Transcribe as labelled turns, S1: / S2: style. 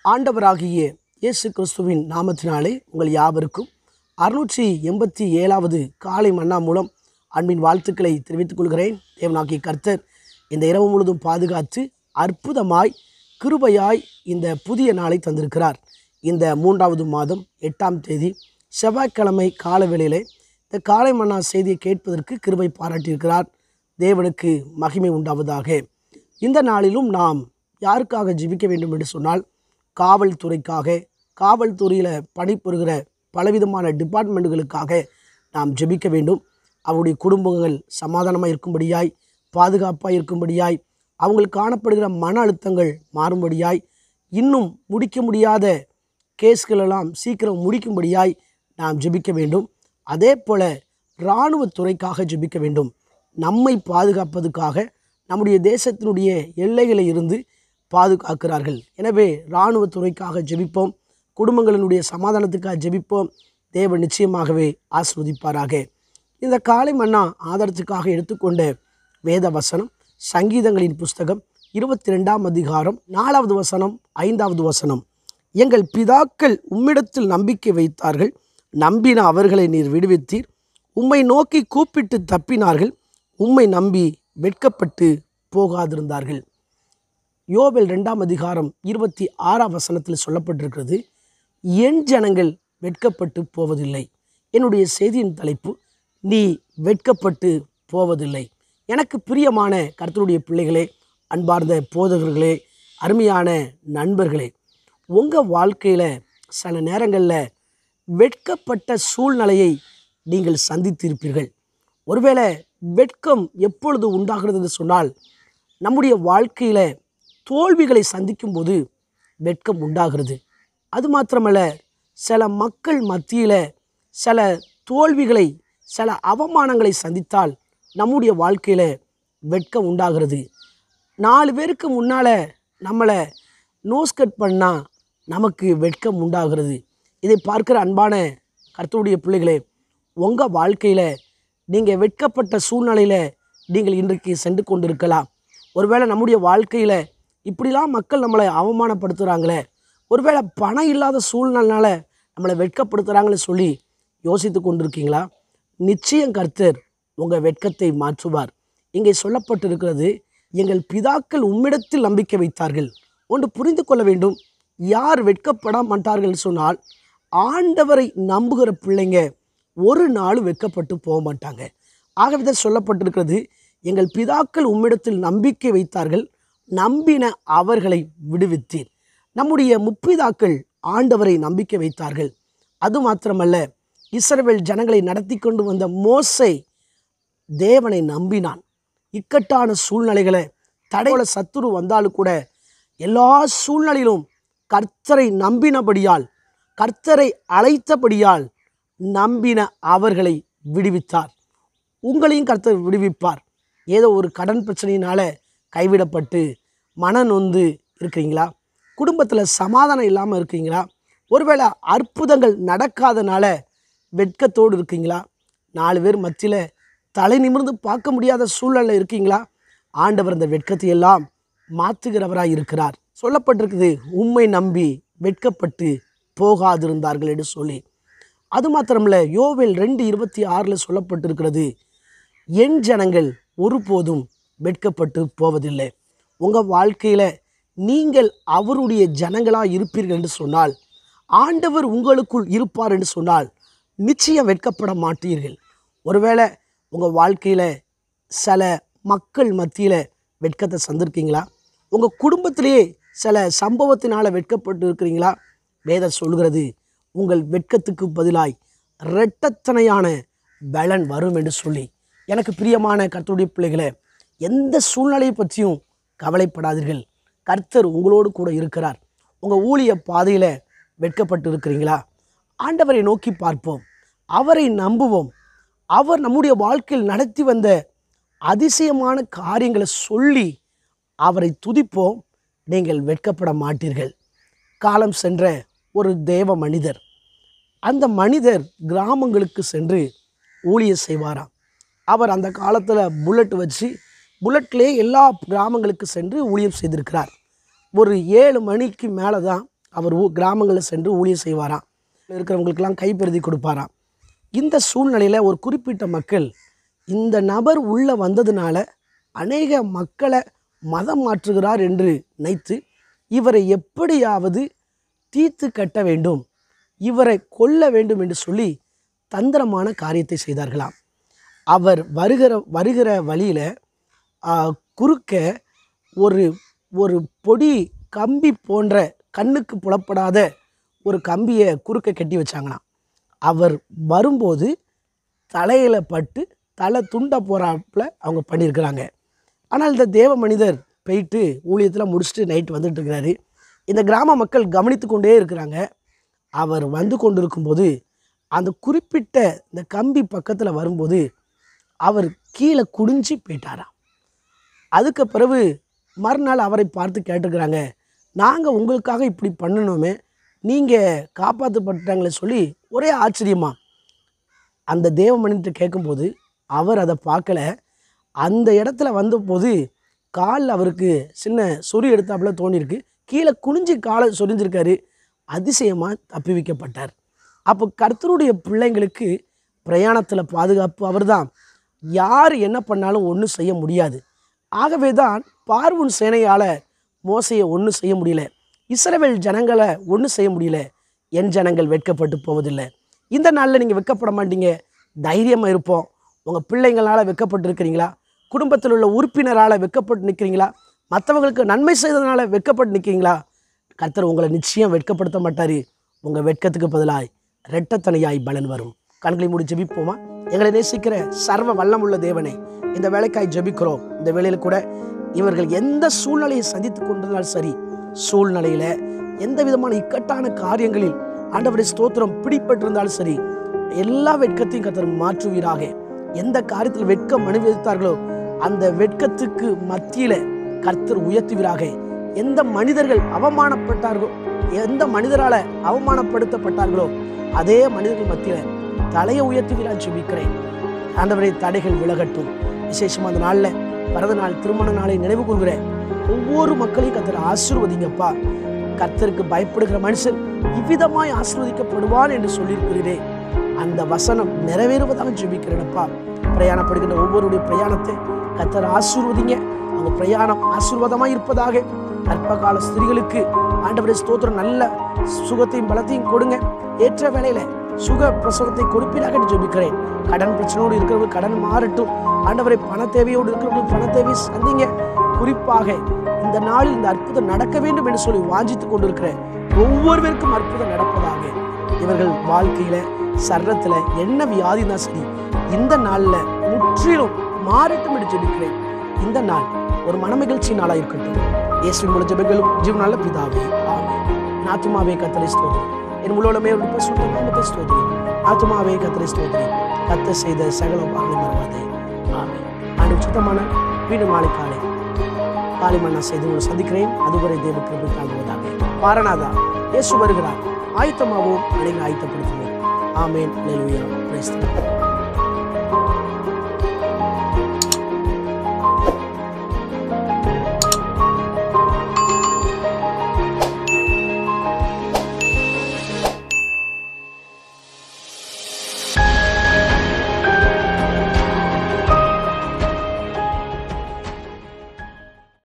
S1: ஆண்டவராகிய இயேசு கிறிஸ்துவின் நாமத்தினாலே உங்கள் யாவருக்கும் 687வது காலை மன்னா மூலம் அன்பின் வாழ்த்துக்களை தெரிவித்துக் கொள்கிறேன். தேவனாகிய கர்த்தர் இந்த இரவு முழுதும் பாதுகாத்து அற்புதமாய் கிருபையாய் இந்த புதிய நாளை தந்திருக்கிறார். இந்த 3வது மாதம் 8ஆம் தேதி செவ்வாய்க்கிழமை காலவேளையிலே இந்த காலை மன்னா செய்தியை கேட்பதற்கு கிருபை பாராட்டியிருக்கிறார். தேவனுக்கு மகிமை உண்டாவதாக. இந்த நாளிலும் நாம் யாருக்காக ஜெபிக்க வேண்டும் என்று சொன்னால், காவல்துறைக்காக, காவல்துறையில் பணிபுரிகிற பலவிதமான டிபார்ட்மெண்ட்டுகளுக்காக நாம் ஜெபிக்க வேண்டும். அவருடைய குடும்பங்கள் சமாதானமாக இருக்கும்படியாய், பாதுகாப்பாக இருக்கும்படியாய், அவங்களுக்கு காணப்படுகிற மன அழுத்தங்கள் மாறும்படியாய், இன்னும் முடிக்க முடியாத கேஸ்களெல்லாம் சீக்கிரம் முடிக்கும்படியாய் நாம் ஜெபிக்க வேண்டும். அதே போல் இராணுவத்துறைக்காக ஜெபிக்க வேண்டும். நம்மை பாதுகாப்பதற்காக நம்முடைய தேசத்தினுடைய எல்லைகளை இருந்து பாதுகாக்கிறார்கள். எனவே இராணுவத்துறைக்காக ஜெபிப்போம். குடும்பங்களினுடைய சமாதானத்துக்காக ஜெபிப்போம். தேவன் நிச்சயமாகவே ஆசீர்வதிப்பாராக. இந்த காலை மன்னா ஆதாரத்துக்காக எடுத்துக்கொண்ட வேத வசனம் சங்கீதங்களின் புஸ்தகம் 22ஆம் அதிகாரம் 4வது வசனம் 5வது வசனம். எங்கள் பிதாக்கள் உம்மிடத்தில் நம்பிக்கை வைத்தார்கள், நம்பின அவர்களை நீர் விடுவித்தீர். உம்மை நோக்கி கூப்பிட்டு தப்பினார்கள், உம்மை நம்பி வெட்கப்பட்டு போகாதிருந்தார்கள். யோவேல் 2ஆம் அதிகாரம் 26ஆம் வசனத்தில் சொல்லப்பட்டிருக்கிறது, என் ஜனங்கள் வெட்கப்பட்டு போவதில்லை. என்னுடைய செய்தியின் தலைப்பு, நீ வெட்கப்பட்டு போவதில்லை. எனக்கு பிரியமான கர்த்தருடைய பிள்ளைகளே, அன்பார்ந்த போதகர்களே, அருமையான நண்பர்களே, உங்கள் வாழ்க்கையில் சில நேரங்களில் வெட்கப்பட்ட சூழ்நிலையை நீங்கள் சந்தித்திருப்பீர்கள். ஒருவேளை வெட்கம் எப்பொழுது உண்டாகிறது என்று சொன்னால், நம்முடைய வாழ்க்கையில் தோல்விகளை சந்திக்கும்போது வெட்கம் உண்டாகிறது. அது மாத்திரமல்ல, சில மக்கள் மத்தியில் சில தோல்விகளை, சில அவமானங்களை சந்தித்தால் நம்முடைய வாழ்க்கையில் வெட்கம் உண்டாகிறது. 4 பேருக்கு முன்னால் நம்மளை நோஸ்கட் பண்ணால் நமக்கு வெட்கம் உண்டாகிறது. இதை பார்க்குற அன்பான கர்த்தருடைய பிள்ளைகளே, உங்கள் வாழ்க்கையில் நீங்கள் வெட்கப்பட்ட சூழ்நிலையில் நீங்கள் இன்றைக்கு சென்று கொண்டிருக்கலாம். ஒருவேளை நம்முடைய வாழ்க்கையில் இப்படிலாம் மக்கள் நம்மளை அவமானப்படுத்துகிறாங்களே, ஒருவேளை பணம் இல்லாத சூழ்நிலைனால நம்மளை வெட்கப்படுத்துகிறாங்கன்னு சொல்லி யோசித்து கொண்டிருக்கீங்களா? நிச்சயம் கர்த்தர் உங்கள் வெட்கத்தை மாற்றுவார். இங்கே சொல்லப்பட்டிருக்கிறது, எங்கள் பிதாக்கள் உம்மிடத்தில் நம்பிக்கை வைத்தார்கள். ஒன்று புரிந்து கொள்ள வேண்டும், யார் வெட்கப்பட மாட்டார்கள் சொன்னால், ஆண்டவரை நம்புகிற பிள்ளைங்க ஒரு நாள் வெட்கப்பட்டு போக மாட்டாங்க. ஆகவே தான் சொல்லப்பட்டிருக்கிறது, எங்கள் பிதாக்கள் உம்மிடத்தில் நம்பிக்கை வைத்தார்கள், நம்பின அவர்களை விடுவித்தீர். நம்முடைய முற்பிதாக்கள் ஆண்டவரை நம்பிக்கை வைத்தார்கள். அது மாத்திரமல்ல, இஸ்ரவேல் ஜனங்களை நடத்தி கொண்டு வந்த மோசே தேவனை நம்பினான். இக்கட்டான சூழ்நிலைகளை, தடையோட சத்துரு வந்தாலும் கூட எல்லா சூழ்நிலையிலும் கர்த்தரை நம்பினபடியால், கர்த்தரை அழைத்தபடியால் நம்பின அவர்களை விடுவித்தார். உங்களையும் கர்த்தர் விடுவிப்பார். ஏதோ ஒரு கடன் பிரச்சனையினால் கைவிடப்பட்டு மனநொந்து இருக்கிறீங்களா? குடும்பத்தில் சமாதானம் இல்லாமல் இருக்கீங்களா? ஒருவேளை அற்புதங்கள் நடக்காதனால வெட்கத்தோடு இருக்கீங்களா? 4 பேர் மத்தியில் தலை நிமிர்ந்து பார்க்க முடியாத சூழலில் இருக்கீங்களா? ஆண்டவர் அந்த வெட்கத்தை எல்லாம் மாற்றுகிறவராக இருக்கிறார். சொல்லப்பட்டிருக்குது, உம்மை நம்பி வெட்கப்பட்டு போகாதிருந்தார்கள் என்று சொல்லி. அது மாத்திரமில்ல, யோவேல் 2:26 சொல்லப்பட்டிருக்கிறது, என் ஜனங்கள் ஒருபோதும் வெட்கப்பட்டு போவதில்லை. உங்கள் வாழ்க்கையில் நீங்கள் அவருடைய ஜனங்களாக இருப்பீர்கள் என்று சொன்னால், ஆண்டவர் உங்களுக்குள் இருப்பார் என்று சொன்னால், நிச்சயம் வெட்கப்பட மாட்டீர்கள். ஒருவேளை உங்கள் வாழ்க்கையில் சில மக்கள் மத்தியில் வெட்கத்தை சந்திருக்கீங்களா? உங்கள் குடும்பத்திலேயே சில சம்பவத்தினால் வெட்கப்பட்டு இருக்கிறீங்களா? வேதம் சொல்கிறது, உங்கள் வெட்கத்துக்கு பதிலாய் இரட்டத்தனையான பலன் வரும் என்று சொல்லி. எனக்கு பிரியமான கர்த்தருடைய பிள்ளைகளை, எந்த சூழ்நிலையை பற்றியும் கவலைப்படாதீர்கள். கர்த்தர் உங்களோடு கூட இருக்கிறார். உங்கள் ஊழிய பாதையில் வெட்கப்பட்டு இருக்கிறீங்களா? ஆண்டவரை நோக்கி பார்ப்போம், அவரை நம்புவோம். அவர் நம்முடைய வாழ்க்கையில் நடத்தி வந்த அதிசயமான காரியங்களை சொல்லி அவரை துதிப்போம். நீங்கள் வெட்கப்பட மாட்டீர்கள். காலம் சென்ற ஒரு தேவ மனிதர், அந்த மனிதர் கிராமங்களுக்கு சென்று ஊழியம் செய்வாராம். அவர் அந்த காலத்தில் புல்லட் வச்சு புல்லட்லேயே எல்லா கிராமங்களுக்கு சென்று ஊழியம் செய்திருக்கிறார். ஒரு 7 மணிக்கு மேலே தான் அவர் கிராமங்களில் சென்று ஊழியம் செய்வாராம். இருக்கிறவங்களுக்கெல்லாம் கைப்பெருதி கொடுப்பாராம். இந்த சூழ்நிலையில் ஒரு குறிப்பிட்ட மக்கள் இந்த நபர் உள்ளே வந்ததுனால அநேக மக்களை மதம் மாற்றுகிறார் என்று நினைத்து இவரை எப்படியாவது தீர்த்து கட்ட வேண்டும், இவரை கொல்ல வேண்டும் என்று சொல்லி தந்திரமான காரியத்தை செய்தார்களாம். அவர் வருகிற வழியில் குறுக்க ஒரு ஒரு பொடி கம்பி போன்ற கண்ணுக்கு புலப்படாத ஒரு கம்பியை குறுக்க கட்டி வச்சாங்களாம். அவர் வரும்போது தலையில் பட்டு தலை துண்டை போகிறாப்புல அவங்க பண்ணியிருக்கிறாங்க. ஆனால் இந்த தேவ மனிதர் போயிட்டு ஊழியத்தில் முடிச்சுட்டு நைட்டு வந்துட்டு இருக்கிறாரு. இந்த கிராம மக்கள் கவனித்து கொண்டே இருக்கிறாங்க. அவர் வந்து கொண்டு இருக்கும்போது அந்த குறிப்பிட்ட இந்த கம்பி பக்கத்தில் வரும்போது அவர் கீழே குடிஞ்சு போயிட்டாராம். அதுக்கு பிறகு மறுநாள் அவரை பார்த்து கேட்டுக்கிறாங்க, நாங்கள் உங்களுக்காக இப்படி பண்ணணுமே, நீங்கள் காப்பாற்றப்பட்டாங்களே சொல்லி ஒரே ஆச்சரியமா. அந்த தேவ மனிதர்கிட்ட கேட்கும்போது அவர் அதை பார்க்கல. அந்த இடத்துல வந்தபோது காலில் அவருக்கு சின்ன சொறி எடுத்தாப்புல தோணிருக்கு. கீழே குனிஞ்சு காலை சொரிஞ்சிருக்காரு. அதிசயமாக தப்பி வைக்கப்பட்டார். அப்போ கர்த்தருடைய பிள்ளைங்களுக்கு பிரயாணத்தில் பாதுகாப்பு அவர் தான். யார் என்ன பண்ணாலும் ஒன்றும் செய்ய முடியாது. ஆகவே தான் பார்வோன் சேனையால் மோசையை ஒன்றும் செய்ய முடியல, இஸ்ரவேல் ஜனங்களை ஒன்றும் செய்ய முடியல. என் ஜனங்கள் வெட்கப்பட்டு போவதில்லை. இந்த நாளில் நீங்கள் வெட்கப்பட மாட்டீங்க, தைரியமாக இருப்போம். உங்கள் பிள்ளைங்களால் வெட்கப்பட்டு இருக்கிறீங்களா? குடும்பத்தில் உள்ள உறுப்பினரால் வெட்கப்பட்டு நிற்கிறீங்களா? மற்றவங்களுக்கு நன்மை செய்ததுனால வெட்கப்பட்டு நிற்கிறீங்களா? கர்த்தர் உங்களை நிச்சயம் வெட்கப்படுத்த மாட்டார். உங்கள் வெட்கத்துக்கு பதிலாய் இரட்டத்தனையாய் பலன் வரும். கண்களை மூடி ஜெபிப்போமா? எங்களை நேசிக்கிற சர்வ வல்லமுள்ள தேவனை, இந்த வேலைக்காய் ஜெபிக்கிறோம். இந்த வேளையில் கூட இவர்கள் எந்த சூழ்நிலையை சந்தித்து கொண்டிருந்தாலும் சரி, சூழ்நிலையில் எந்த விதமான இக்கட்டான காரியங்களில் ஆண்டவருடைய ஸ்தோத்திரம் பிடிப்பட்டிருந்தாலும் சரி, எல்லா வெட்கத்தையும் கர்த்தர் மாற்றுவீராக. எந்த காரியத்தில் வெட்கம் அனுபவித்தார்களோ அந்த வெட்கத்துக்கு மத்தியில் கர்த்தர் உயர்த்துவீராக. எந்த மனிதர்கள் அவமானப்பட்டார்களோ, எந்த மனிதரால் அவமானப்படுத்தப்பட்டார்களோ அதே மனிதர்கள் மத்தியில் தலையை உயர்த்துவீராக ஜெபிக்கிறேன். ஆண்டவரே, தடைகள் விலகட்டும். விசேஷமாக அந்த நாளில் பிறந்த நாள், திருமண நாளை நினைவு கொள்கிற ஒவ்வொரு மக்களையும் கர்த்தர் ஆசீர்வதிங்கப்பா. கர்த்தருக்கு பயப்படுகிற மனுஷன் இவ்விதமாய் ஆசீர்வதிக்கப்படுவான் என்று சொல்லியிருக்கிறீரே, அந்த வசனம் நிறைவேறுவதாக ஜெபிக்கிறேனப்பா. பிரயாணப்படுகின்ற ஒவ்வொருடைய பிரயாணத்தை கர்த்தர் ஆசீர்வதிங்க. அவங்க பிரயாணம் ஆசீர்வாதமாக இருப்பதாக. கர்ப்பகால ஸ்திரீகளுக்கு ஆண்டவரே ஸ்தோத்திரம், நல்ல சுகத்தையும் பலத்தையும் கொடுங்க. ஏற்ற வேளையில் சுக பிரசவத்தை கொடுப்பீராக ஜெபிக்கிறேன். கடன் பிரச்சனையோடு இருக்கிறவங்க கடன் மாறட்டும். ஆண்டவரை பண தேவையோடு இருக்கிறவங்களுக்கு பண தேவையை சந்திங்க. குறிப்பாக இந்த நாளில் இந்த அற்புதம் நடக்க வேண்டும் என்று சொல்லி வாஞ்சித்துக் கொண்டிருக்கிற ஒவ்வொருவருக்கும் அற்புதம் நடப்பதாக. இவர்கள் வாழ்க்கையில சர்ரத்தில் என்ன வியாதி தான் சரி, இந்த நாளில் முற்றிலும் மாறட்டும் என்று ஜெபிக்கிறேன். இந்த நாள் ஒரு மனமகிழ்ச்சி நாளாக இருக்கட்டும். இயேசுவின் மூலம் ஜெபங்களும் ஜீவனால பிதாவே, ஆமென். ஆத்துமாவே கர்த்தரை ஸ்தோத்திரி, என் முழுவதுமே பரிசுத்த நாமத்தை ஸ்தோத்திரி. ஆத்துமாவே கர்த்தரை ஸ்தோத்திரி, கர்த்தர் செய்த சகல உபகாரங்களை மறவாதே. ஆமென். நான் சுத்தமான வீடு மாலை காலை மன்னா செய்து உங்களை சந்திக்கிறேன். அதுவரை தேவ கிருபை தாங்குவதாக. மாரநாதா, இயேசு வருகிறார். ஆயத்தமாகவும் அனைவரும் ஆயத்தப்படுத்துவோம். ஆமென். அல்லேலூயா. Praise the Lord.